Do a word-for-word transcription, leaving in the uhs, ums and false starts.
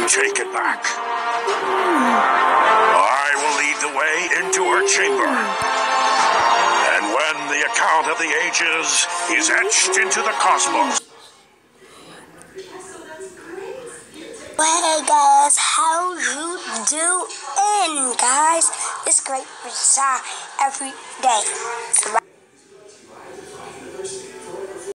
take it back. I will lead the way into her chamber. And when the account of the ages is etched into the cosmos. Hey guys, how you doing, guys? It's great for every day.